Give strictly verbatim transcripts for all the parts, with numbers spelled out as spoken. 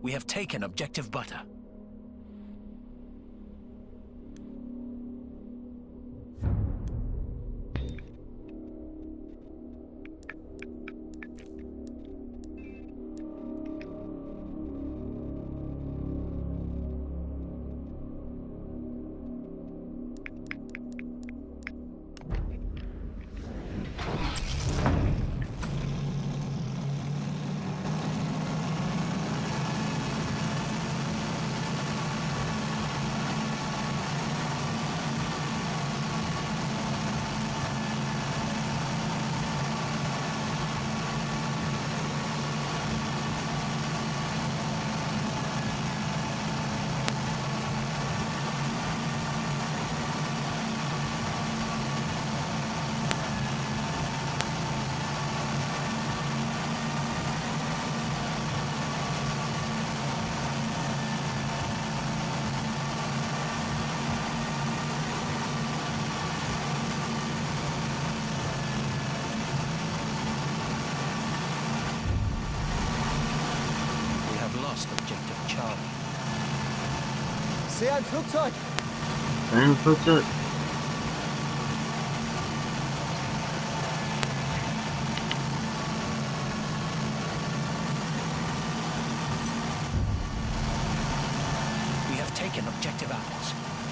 We have taken objective butter. Objective Charlie. Ich sehe ein Flugzeug. Ein Flugzeug. We have taken objective apples.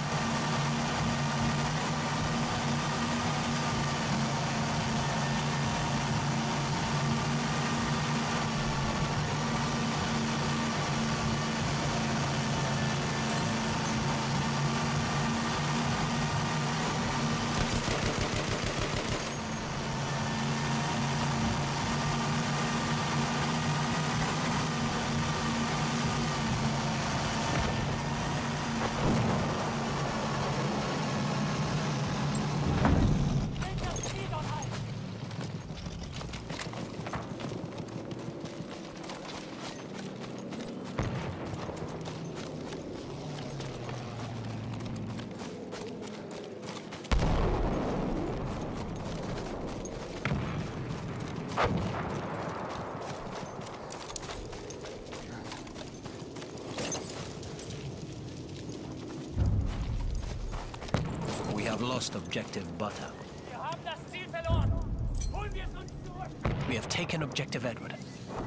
We have lost objective butter. Wir haben das Ziel verloren. Holen wir es uns zurück. We have taken objective Edward.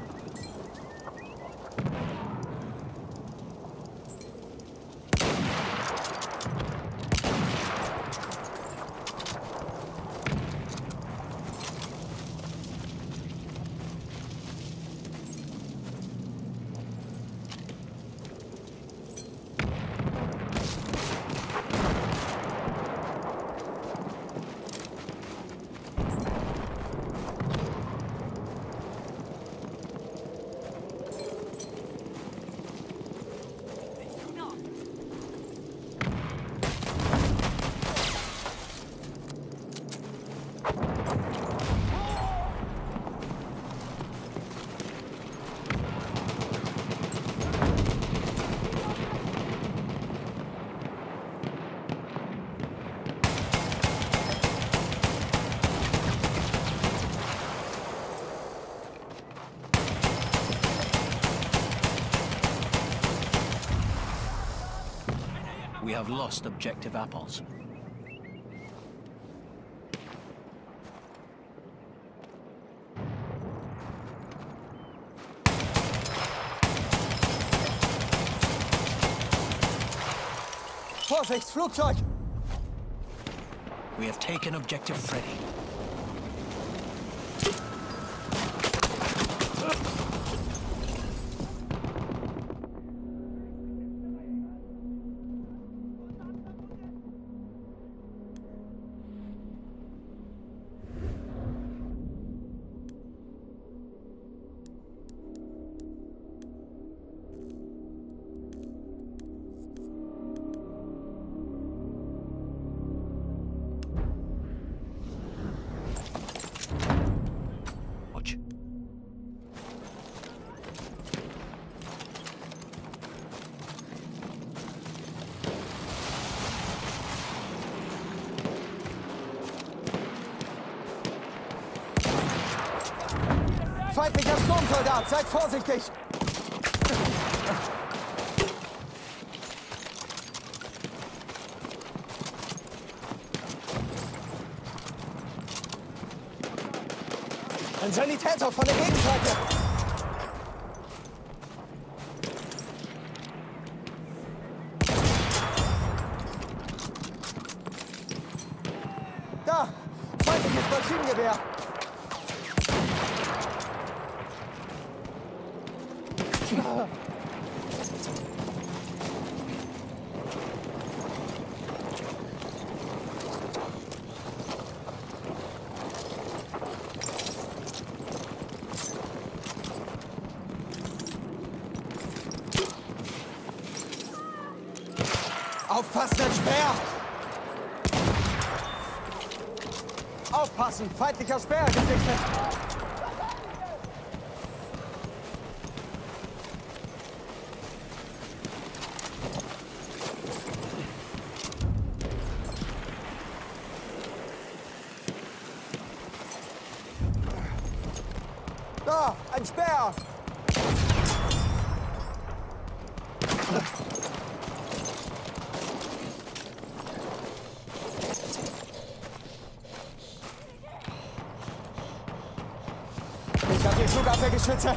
We have lost objective apples. Vorsicht, Flugzeug! We have taken objective Freddy. Feindlicher Sturmsoldat, seid vorsichtig! Ein Sanitäter von der Gegenseite! Da! Feindliches Maschinengewehr! Aufpassen, ein Speer! Aufpassen! Feindlicher Speer gesichtet! Da! Ein Speer! Ich habe die Flugabwehrgeschütze.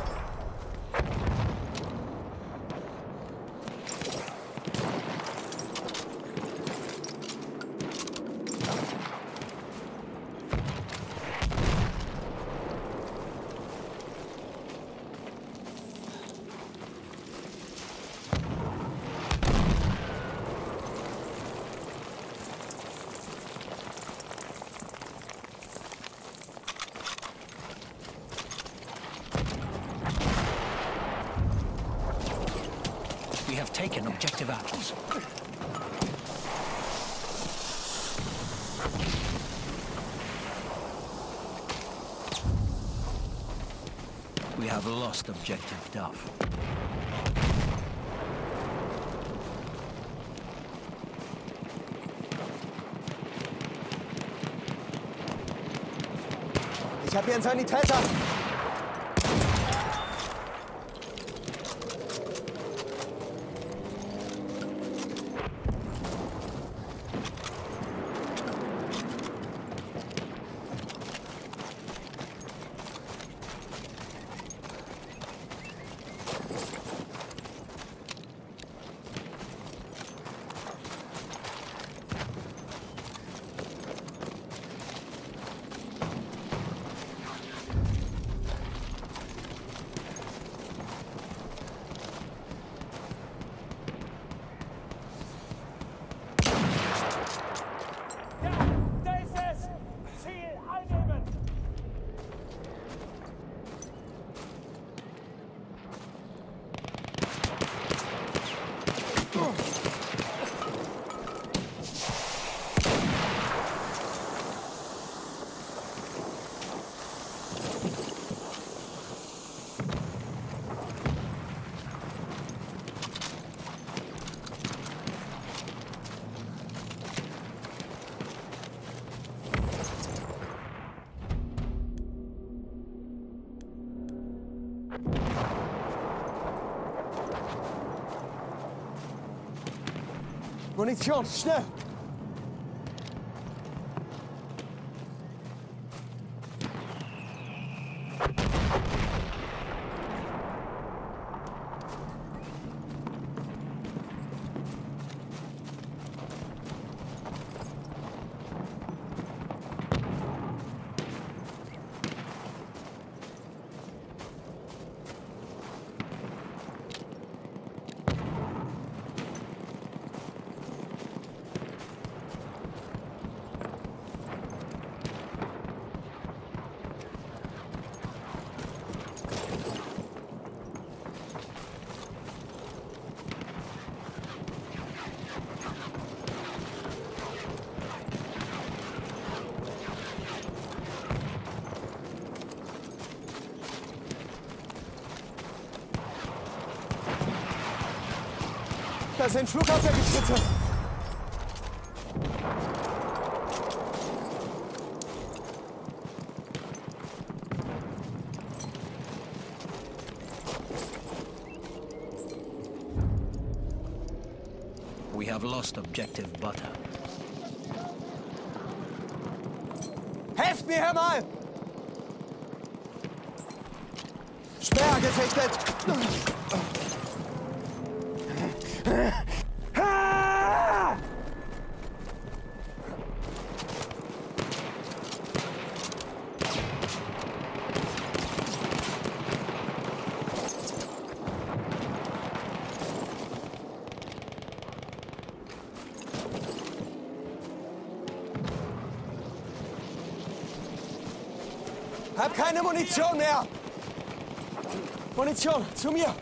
We have taken objective apples. We have lost objective Duff. Ich habe hier einen Sanitäter. Munition, schnell! Das sind Flugabwehrgeschütze. We have lost objective Butter. Helft mir, Herr Mal! Sperr gesichtet! Hab keine Munition mehr! Munition, zu mir!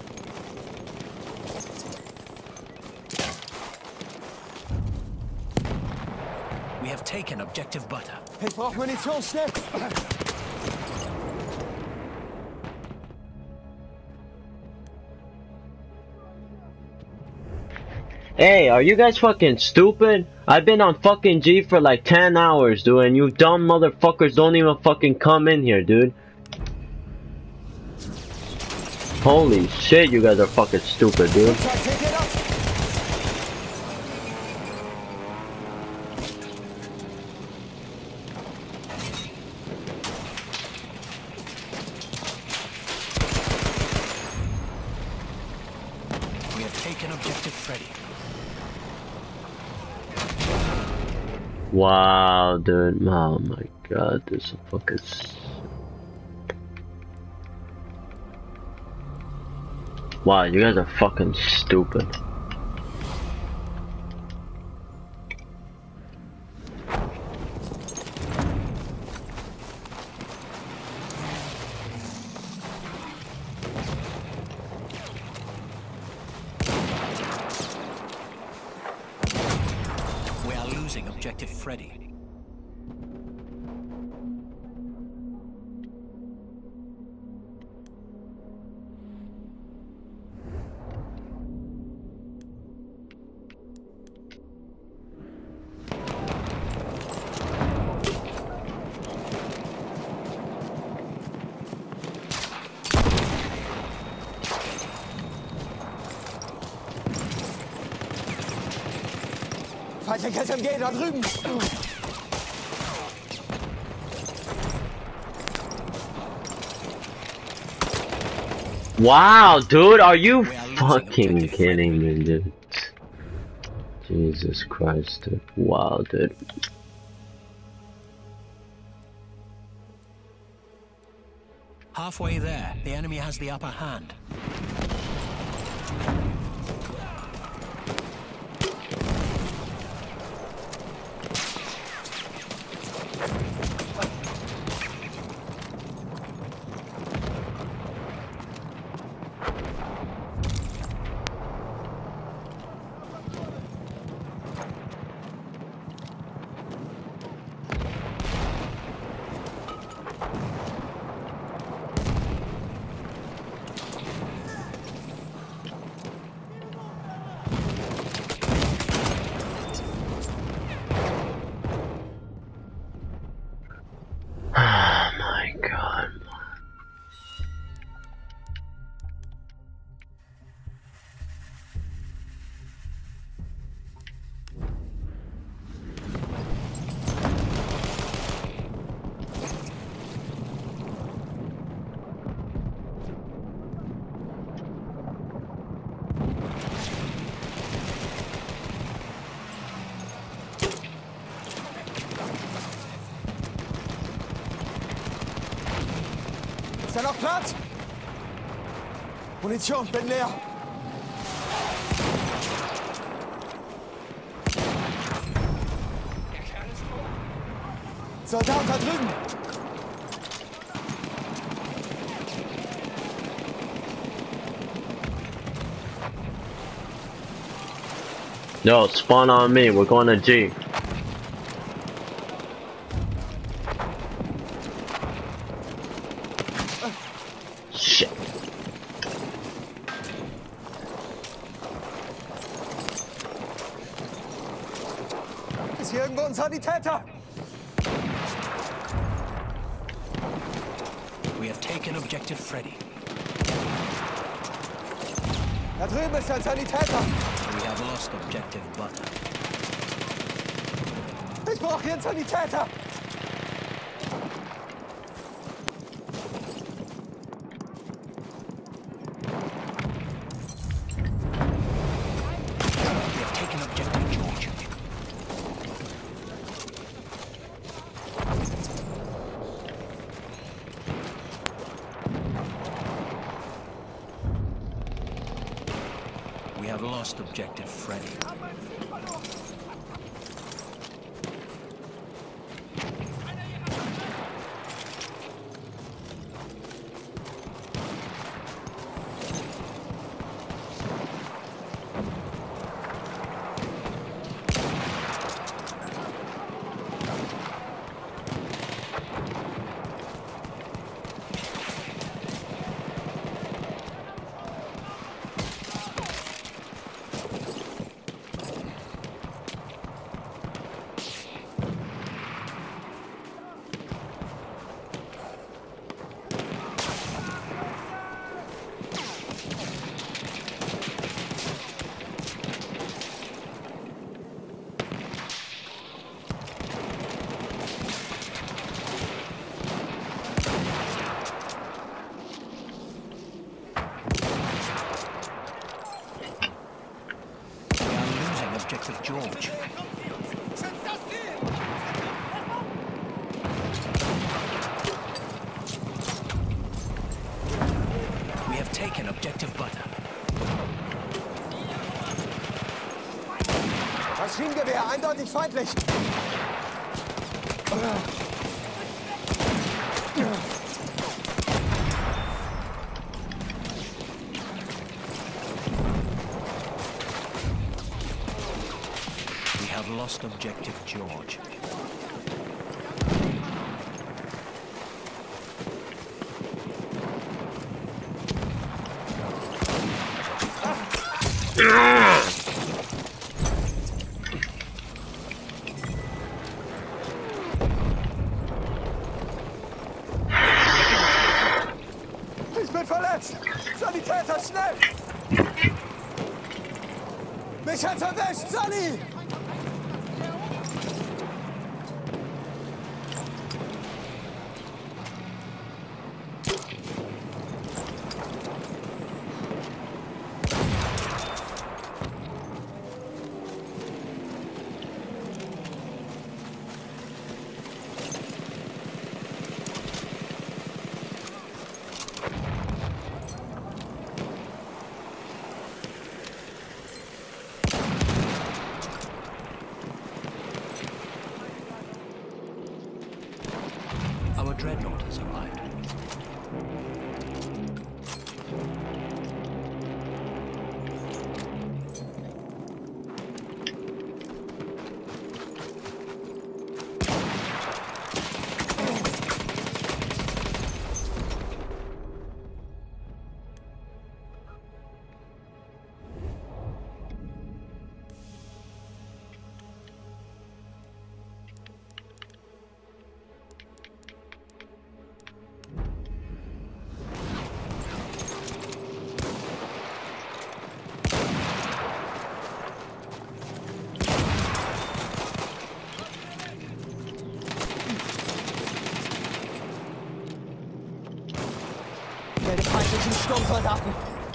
We have taken objective butter. Ich brauch Munition, schnell! Hey, are you guys fucking stupid? I've been on fucking G for like ten hours, dude, and you dumb motherfuckers don't even fucking come in here, dude. Holy shit, you guys are fucking stupid, dude. We have taken objective Freddy. Wow, dude. Oh my god, this is fucking. Wow, you guys are fucking stupid. We are losing objective Freddy. Feindlich S M G da drüben! Wow, dude, are you fucking kidding me, dude? Jesus Christ, dude. Wow, dude. Halfway there, the enemy has the upper hand. Oh my god. Ist da noch Platz? Munition, bin leer. Soldat da drüben. Yo, spawn on me. We're going to G. Shit. Ist hier irgendwo ein Sanitäter? We have taken objective Freddy. Da drüben ist ein Sanitäter. We have lost objective butter. Ich brauche hier einen Sanitäter. lost objective Freddy. Objective George. We have taken objective Butter. Maschinengewehr, eindeutig feindlich. We have lost objective George. Ich bin verletzt! Sanitäter, schnell! Mich hat's erwischt, Sunny! Our dreadnought has arrived. Melde feindlichen Sturmsoldaten!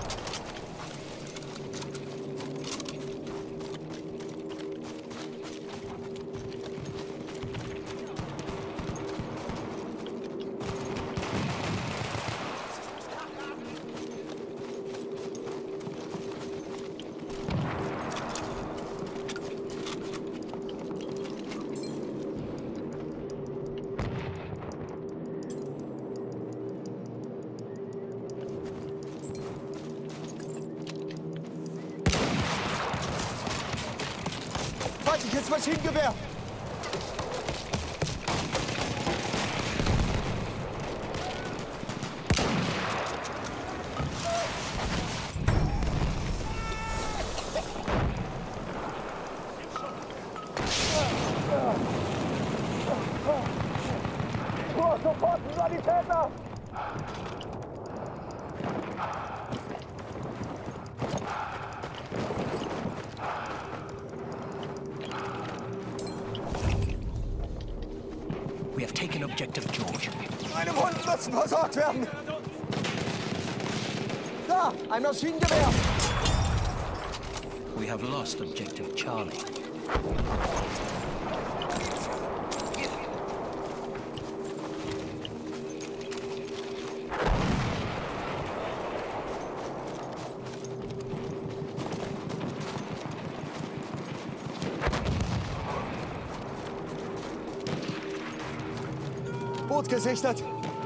Feindliches Maschinengewehr! Oh, sofort, Sanitäter! We have taken objective George. Meine Wunden müssen versorgt werden! Da, ein Maschinengewehr! We have lost objective Charlie. Boot gesichtet.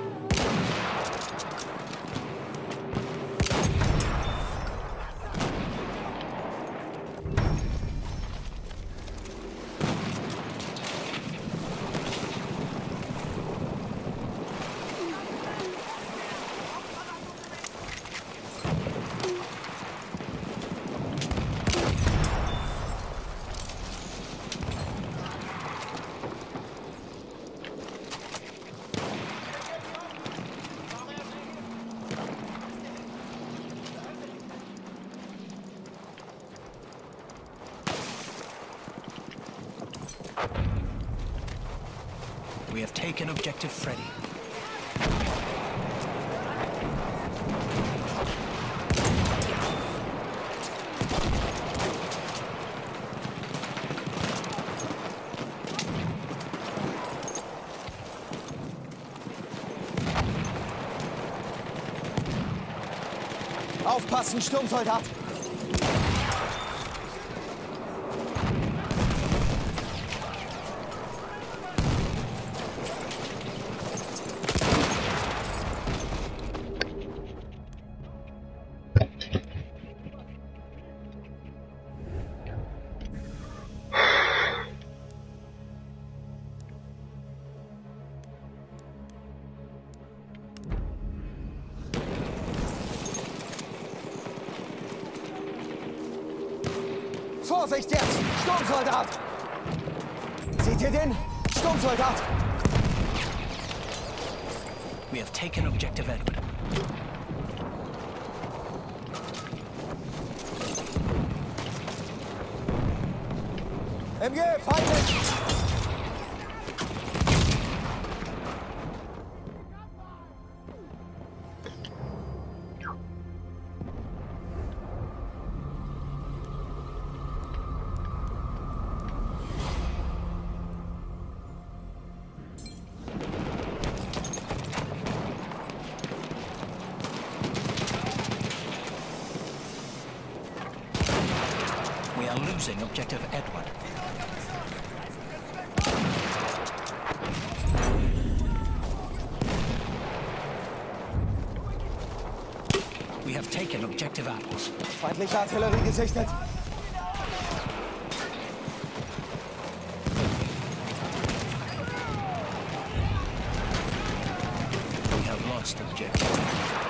We have taken objective Freddy. Aufpassen, Sturmsoldat! Vorsicht jetzt! Sturmsoldat! Seht ihr den? Sturmsoldat! We have taken objective Edward. M G, feindlich! We are losing objective Edward. We have taken objective Apples. Feindliche Artillerie gesichtet. We have lost objective.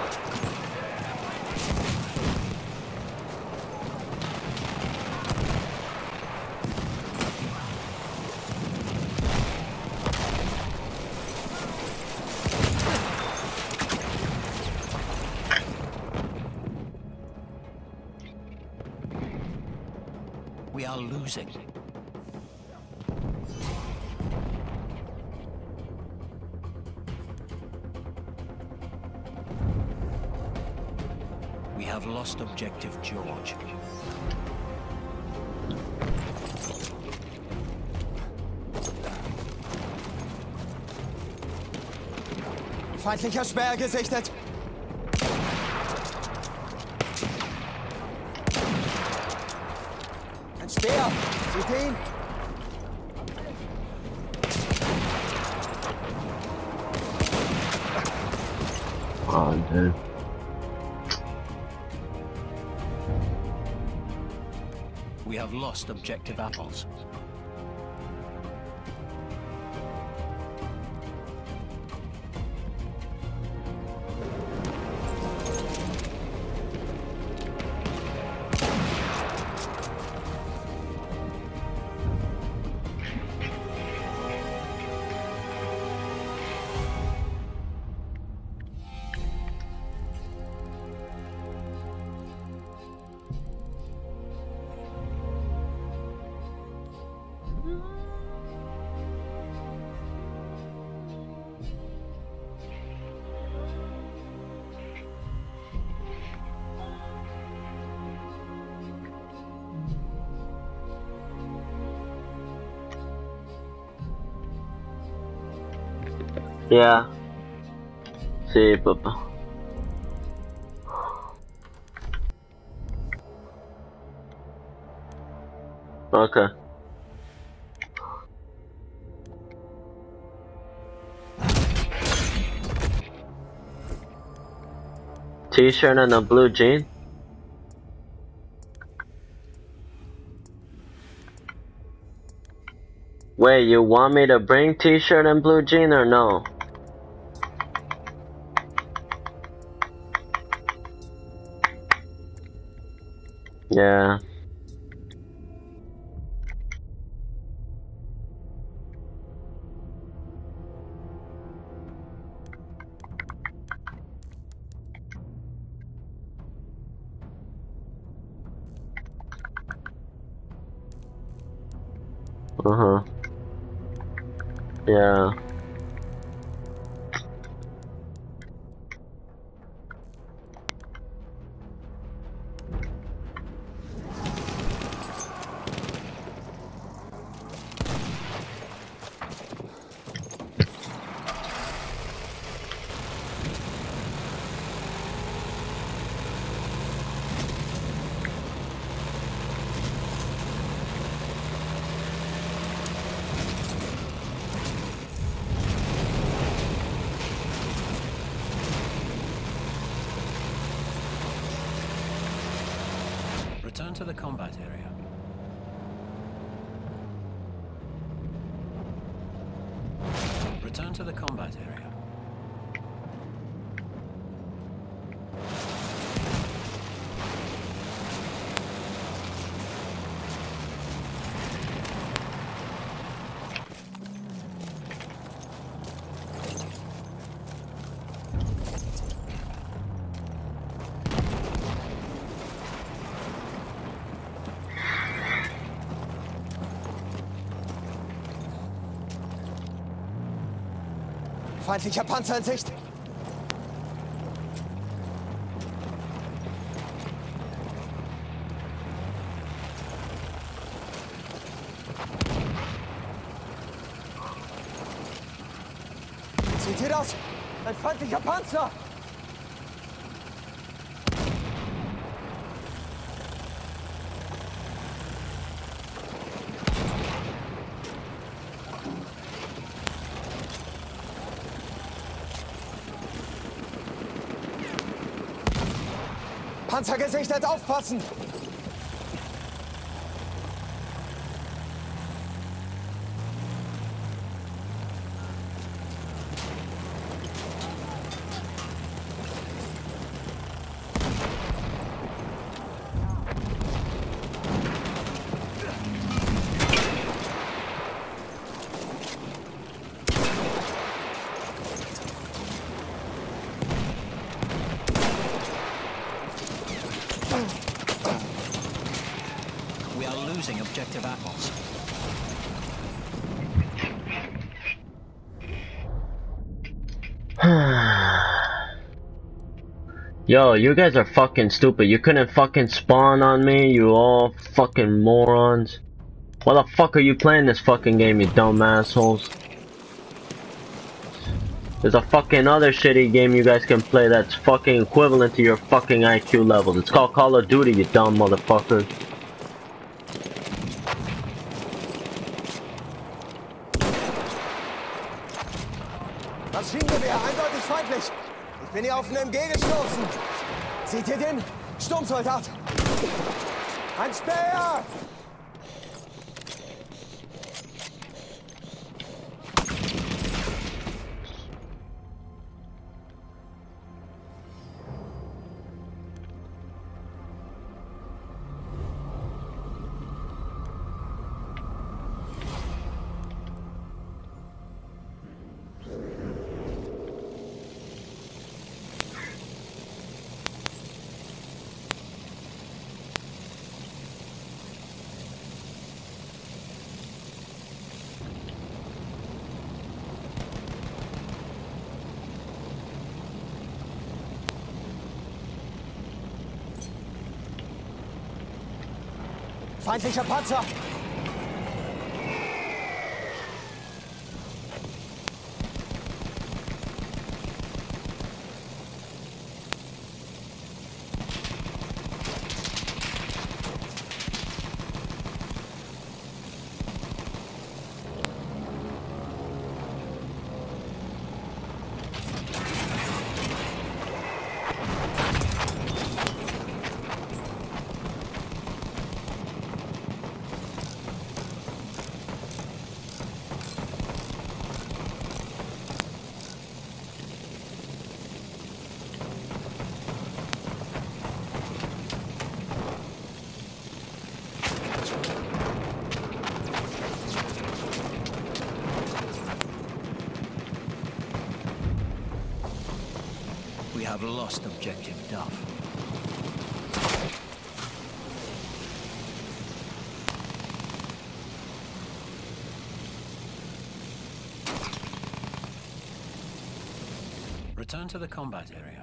We are losing. We have lost objective George. Feindlicher Speer gesichtet. Ein Speer! Seht ihr ihn? Oh, dude. We have lost objective Apples. Yeah. Sí, papá. Okay. t-shirt and a blue jean? Wait, you want me to bring t-shirt and blue jean or no? Yeah. Uh-huh. Yeah. Return to the combat area. Return to the combat area. Feindlicher Panzer in Sicht. Seht ihr das? Ein feindlicher Panzer! Panzer gesichtet, aufpassen! We are losing objective apples. Yo, you guys are fucking stupid. You couldn't fucking spawn on me, you all fucking morons. Why the fuck are you playing this fucking game, you dumb assholes? There's a fucking other shitty game you guys can play that's fucking equivalent to your fucking I Q levels. It's called Call of Duty, you dumb motherfuckers. Maschinengewehr, eindeutig feindlich. Ich bin hier auf einen M G gestoßen. Seht ihr den? Sturmsoldat. Ein Speer! Feindlicher Panzer! have lost objective Duff. Return to the combat area.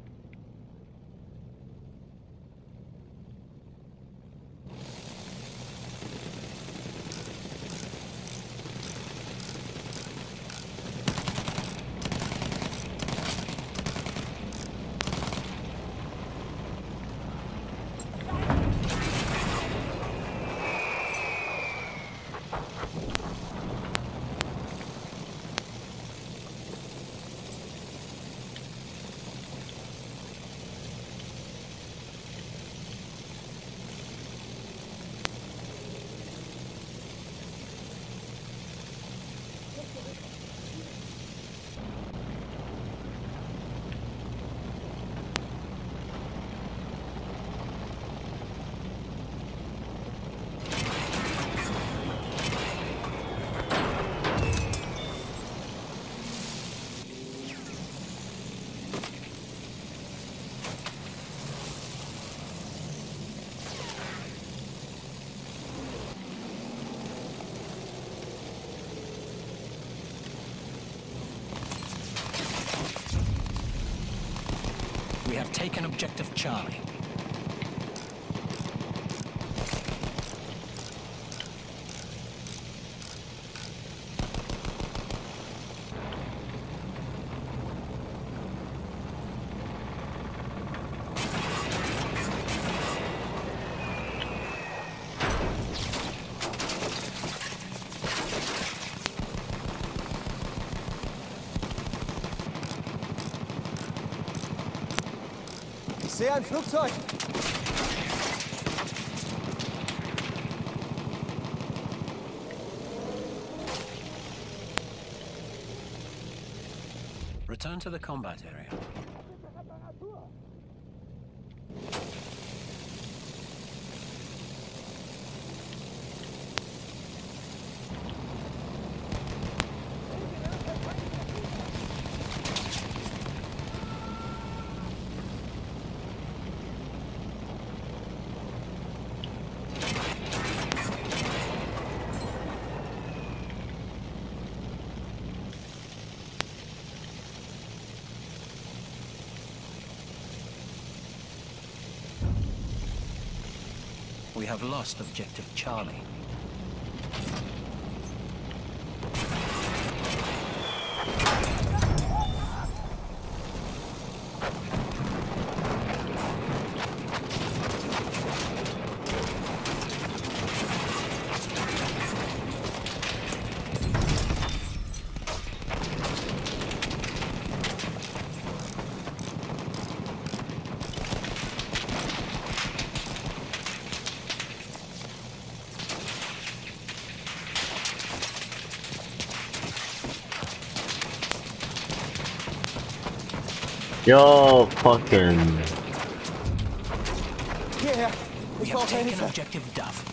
We have taken objective Charlie. Ich sehe ein Flugzeug. Return to the combat area. We have lost objective Charlie. Yo, fucking. Hierher. We Ich have brauche taken Hilfe. objective Duff.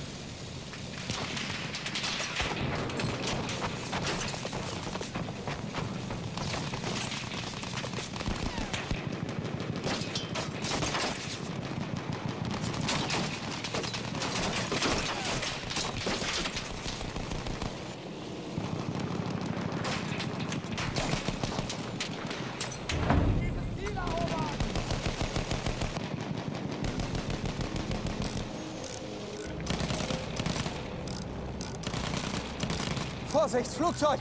Vorsicht, Flugzeug!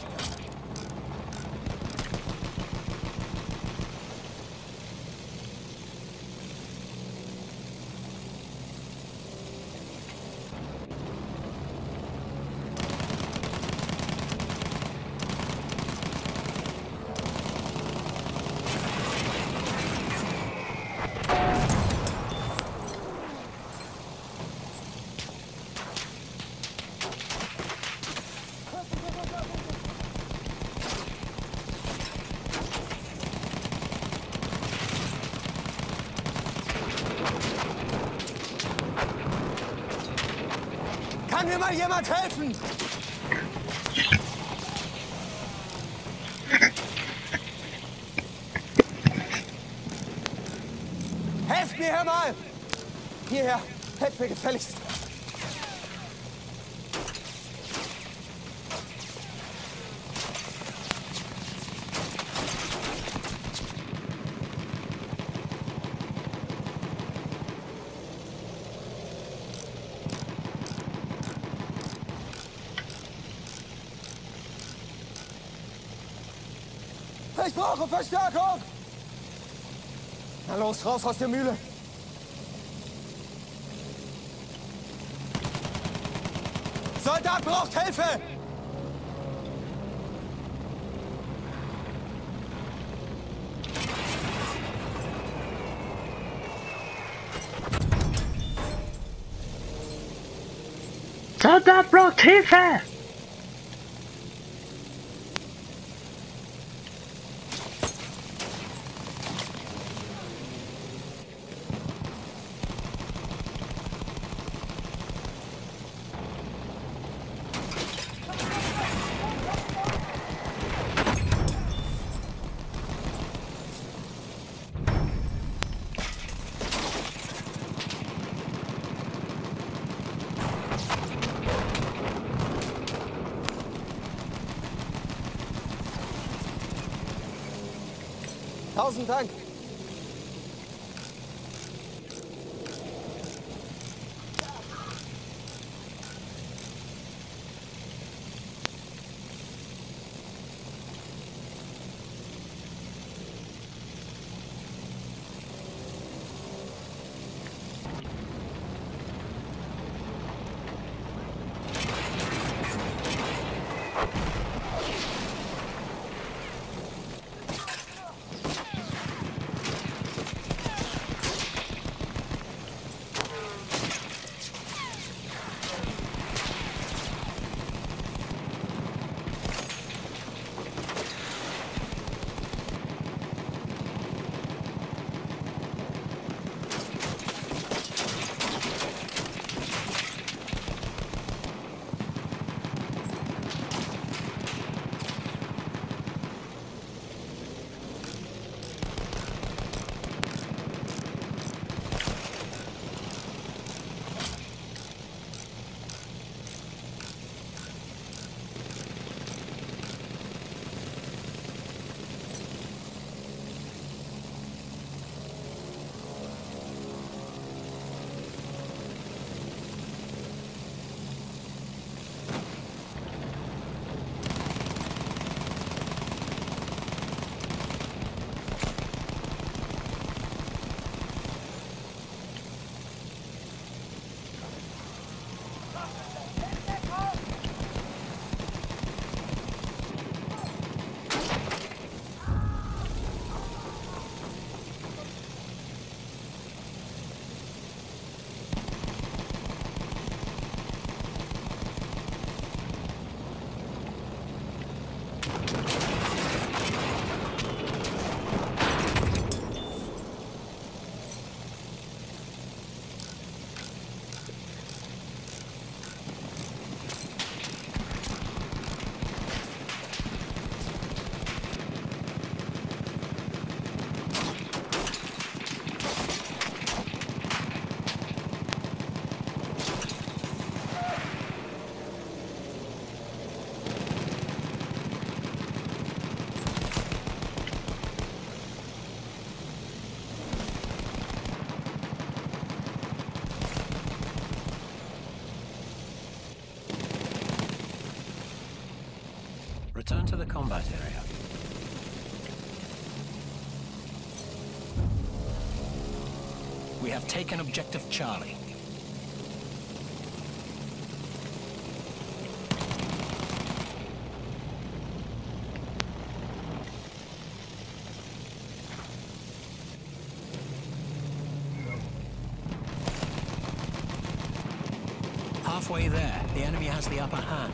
Kann mir mal jemand helfen? mir her mal! Hierher! Helft mir gefälligst! Ich brauche Verstärkung! Na los, raus aus der Mühle! Soldat braucht Hilfe! Soldat braucht Hilfe! Tausend Dank! Return to the combat area. We have taken objective Charlie. Halfway there, the enemy has the upper hand.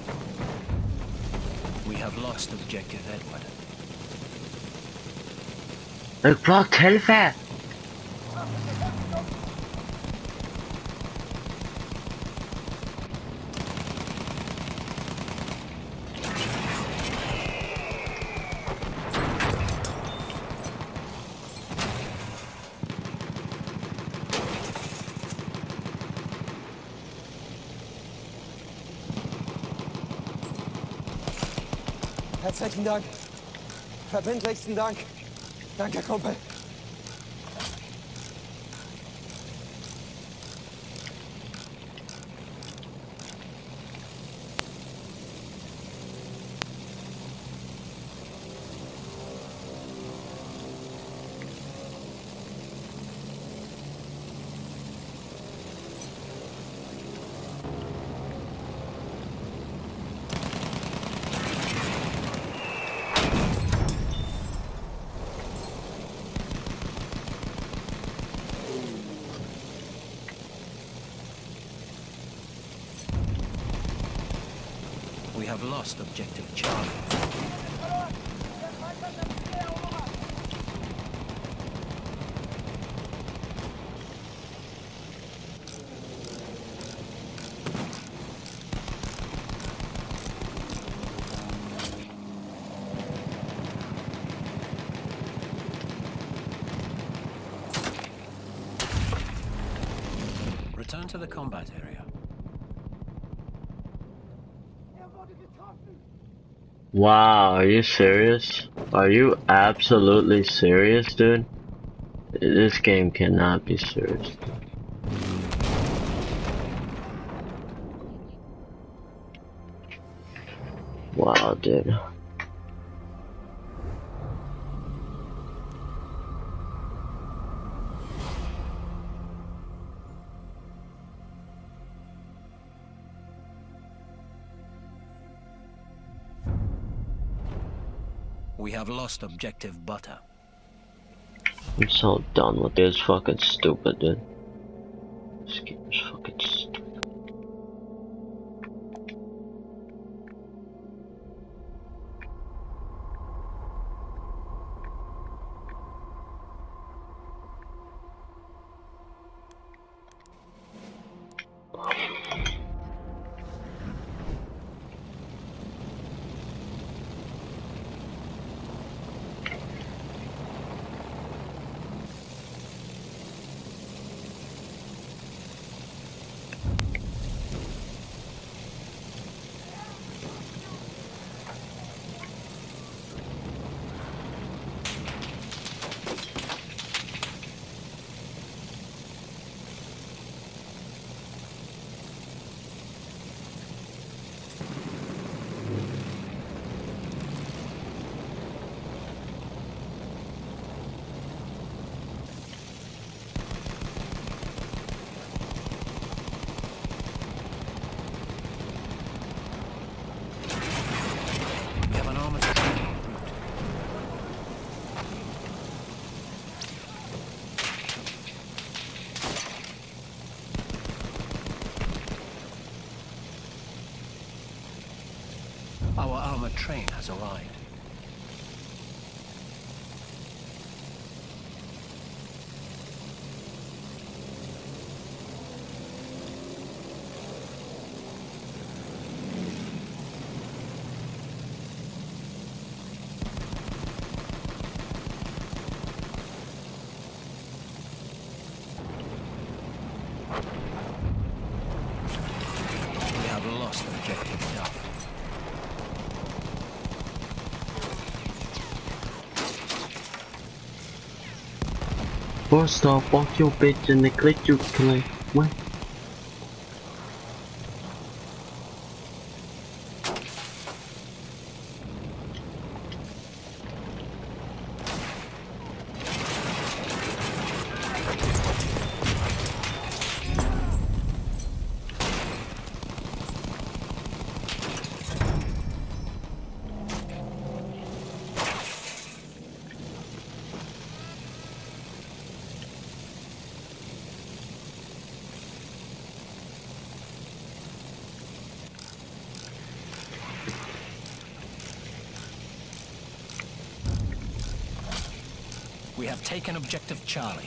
We have lost objective Edward. Ich brauch Hilfe! Herzlichen Dank. Verbindlichsten Dank. Danke, Kumpel. We have lost objective Charlie. Return to the combat area. Wow, are you serious? Are you absolutely serious, dude? This game cannot be serious. Wow, dude. We have lost objective Butter. I'm so done with this. Fucking stupid, dude. This game is fucking stupid. Our armored train has arrived. We have lost objective Duff. First off, walk your bitch and neglect you play. What? We have taken objective Charlie.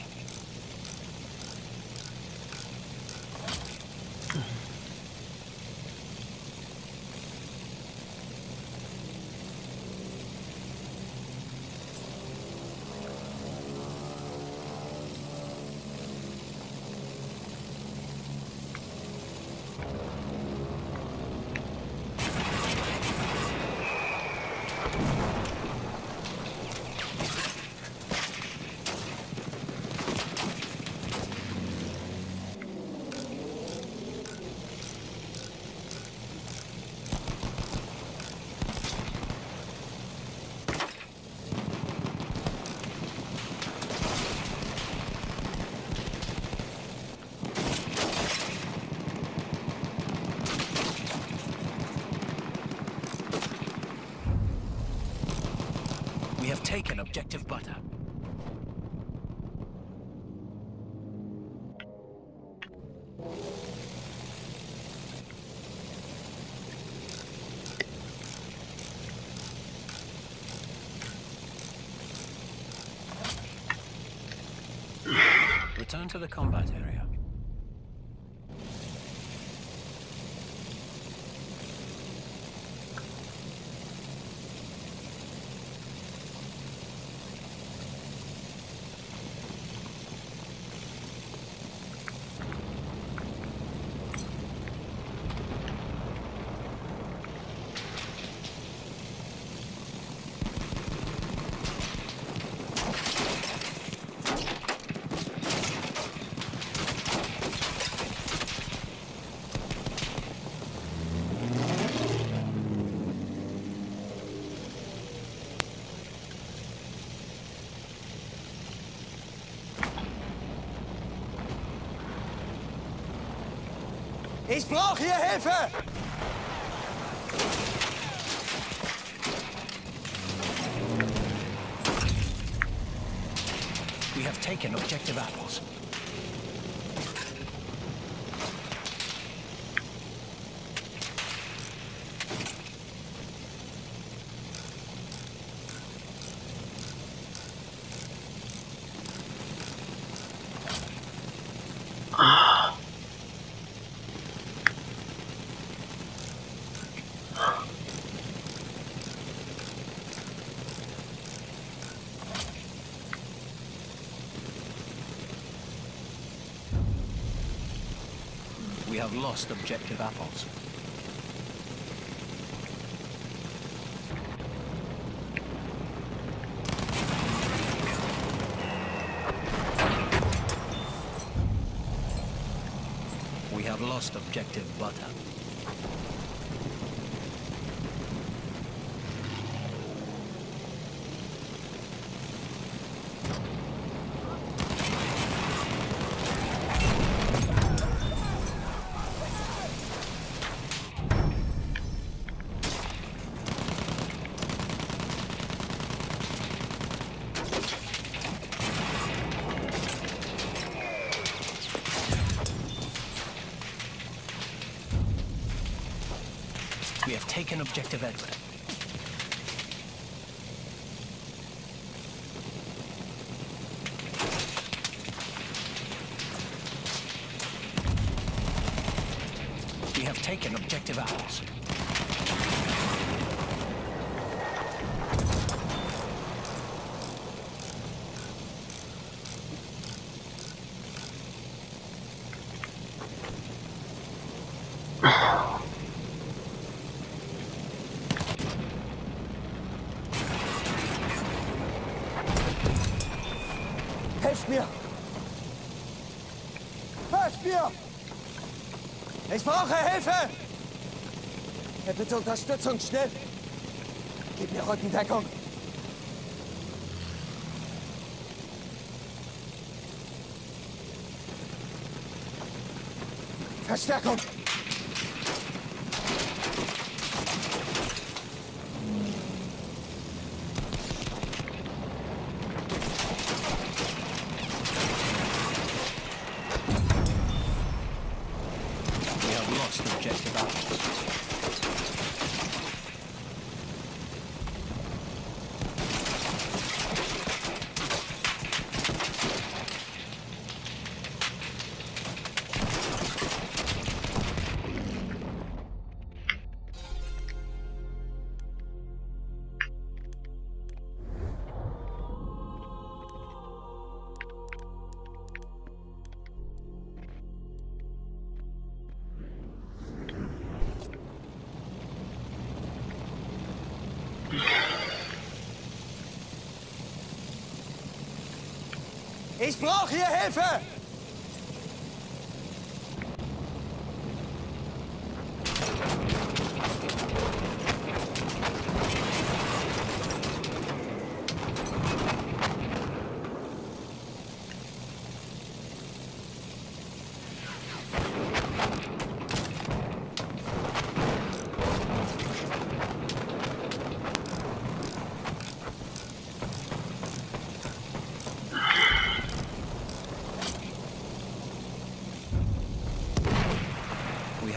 We have taken objective butter. Return to the combat area. Ich brauche hier Hilfe! We have taken objective apples. We have lost objective apples. We have lost objective butter. We have taken objective Edward. We have taken objective apples. Helft mir! Helft mir! Ich brauche Hilfe! Bitte Unterstützung, schnell! Gib mir Rückendeckung! Verstärkung! Objective apples. Ich brauche hier Hilfe!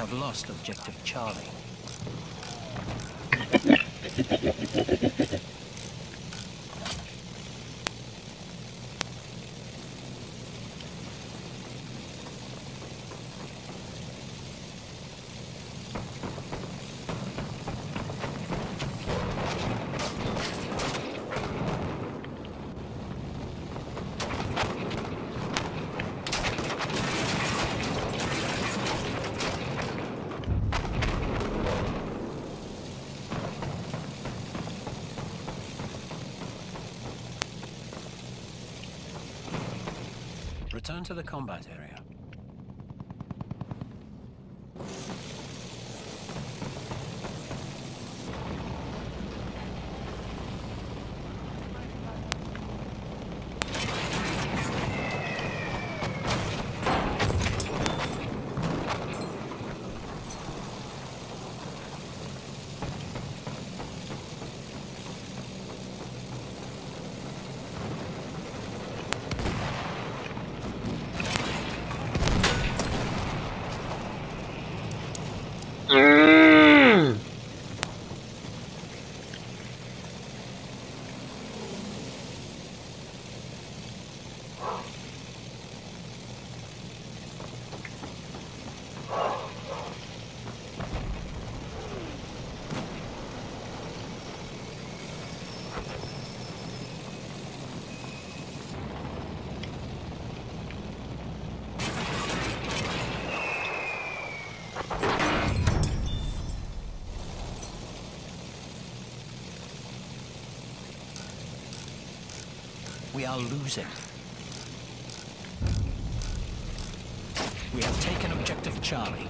have lost objective Charlie. Return to the combat area. Mm. We are losing. We have taken objective Charlie.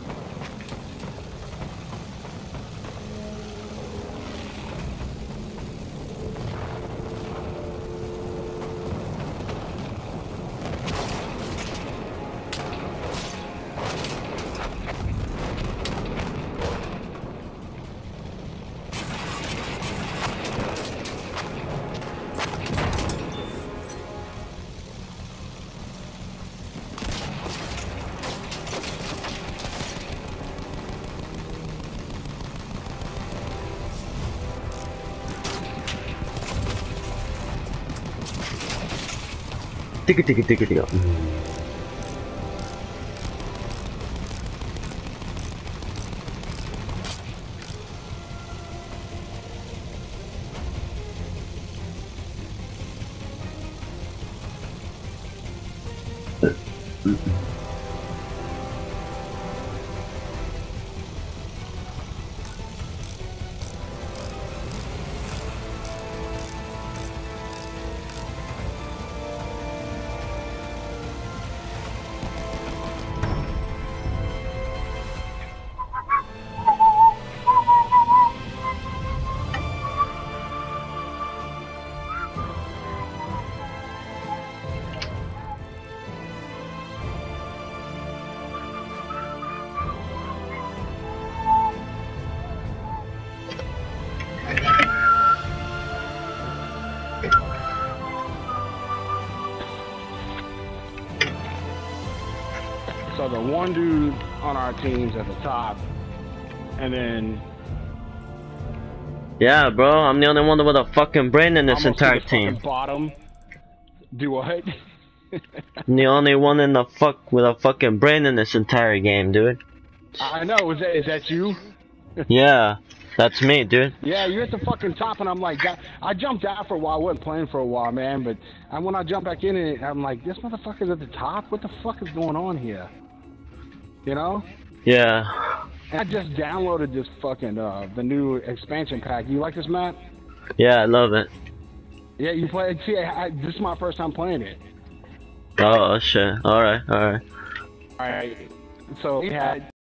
Tiga tiga tiga tiga. So the one dude on our team's at the top, and then Yeah, bro, I'm the only one with a fucking brain in this almost to entire the fucking team. bottom. Do what? I'm the only one in the fuck with a fucking brain in this entire game, dude. I know. Is that is that you? Yeah, that's me, dude. Yeah, you're at the fucking top, and I'm like, God, I jumped out for a while. I wasn't playing for a while, man. But and when I jumped back in, it, I'm like, this motherfucker's at the top. What the fuck is going on here? You know? Yeah. And I just downloaded this fucking uh the new expansion pack. You like this map? Yeah, I love it. Yeah, you play it. See, I, this is my first time playing it. Oh shit. Alright, alright. All right. So we had